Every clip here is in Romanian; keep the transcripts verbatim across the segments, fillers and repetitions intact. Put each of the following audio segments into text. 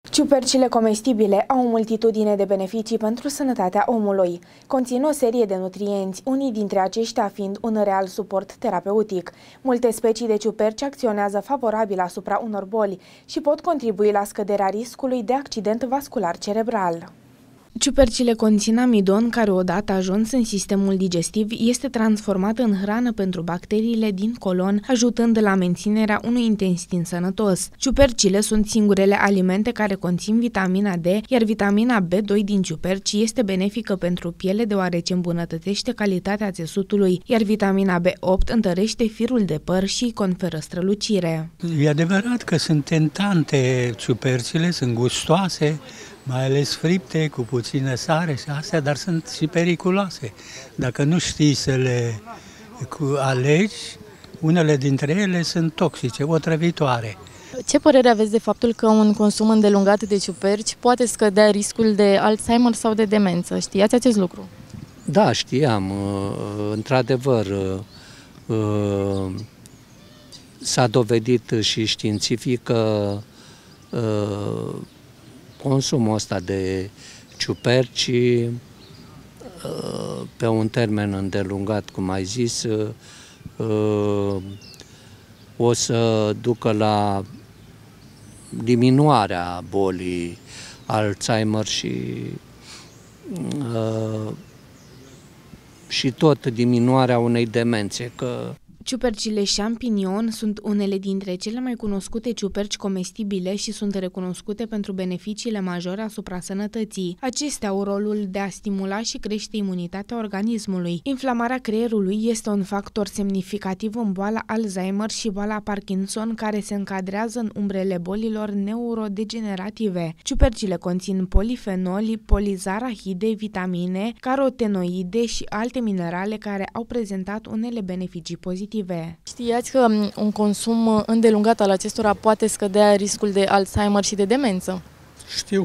Ciupercile comestibile au o multitudine de beneficii pentru sănătatea omului. Conțin o serie de nutrienți, unii dintre aceștia fiind un real suport terapeutic. Multe specii de ciuperci acționează favorabil asupra unor boli și pot contribui la scăderea riscului de accident vascular cerebral. Ciupercile conțin amidon care, odată ajuns în sistemul digestiv, este transformat în hrană pentru bacteriile din colon, ajutând la menținerea unui intestin sănătos. Ciupercile sunt singurele alimente care conțin vitamina D, iar vitamina B doi din ciuperci este benefică pentru piele deoarece îmbunătățește calitatea țesutului, iar vitamina B opt întărește firul de păr și îi conferă strălucire. E adevărat că sunt tentante ciupercile, sunt gustoase, mai ales fripte, cu puțină sare și astea, dar sunt și periculoase. Dacă nu știi să le alegi, unele dintre ele sunt toxice, otrăvitoare. Ce părere aveți de faptul că un consum îndelungat de ciuperci poate scădea riscul de Alzheimer sau de demență? Știați acest lucru? Da, știam. Într-adevăr, s-a dovedit și științific că consumul ăsta de ciuperci pe un termen îndelungat, cum ai zis, o să ducă la diminuarea bolii Alzheimer și, și tot diminuarea unei demențe. Că Ciupercile champignon sunt unele dintre cele mai cunoscute ciuperci comestibile și sunt recunoscute pentru beneficiile majore asupra sănătății. Acestea au rolul de a stimula și crește imunitatea organismului. Inflamarea creierului este un factor semnificativ în boala Alzheimer și boala Parkinson, care se încadrează în umbrele bolilor neurodegenerative. Ciupercile conțin polifenoli, polizarahide, vitamine, carotenoide și alte minerale care au prezentat unele beneficii pozitive. Știați că un consum îndelungat al acestora poate scădea riscul de Alzheimer și de demență? Știu.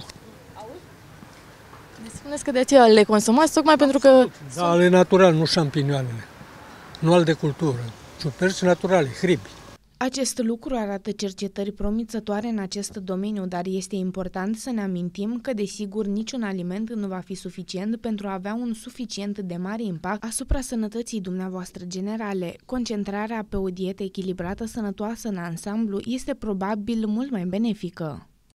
Ne spuneți că de aceea le consumați tocmai pentru că... Da, ale natural, nu șampinioanele, nu al de cultură. Ciuperci naturale, hribi. Acest lucru arată cercetări promițătoare în acest domeniu, dar este important să ne amintim că, desigur, niciun aliment nu va fi suficient pentru a avea un suficient de mare impact asupra sănătății dumneavoastră generale. Concentrarea pe o dietă echilibrată, sănătoasă în ansamblu este probabil mult mai benefică.